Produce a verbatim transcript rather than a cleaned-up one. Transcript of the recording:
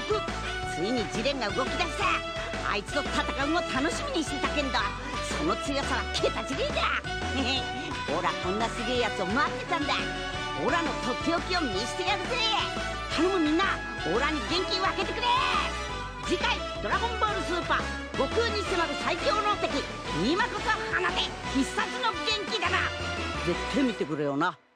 フ、ついにジレンが動き出した。あいつと戦うの楽しみにしてたけんど、その強さは桁違いだ。オラこんなすげえやつを待ってたんだ。オラのとっておきを見してやるぜ。頼むみんな、オラに元気分けてくれ。次回「ドラゴンボールスーパー悟空に迫る最強の敵今こそ放て必殺の元気だな」絶対見てくれよな。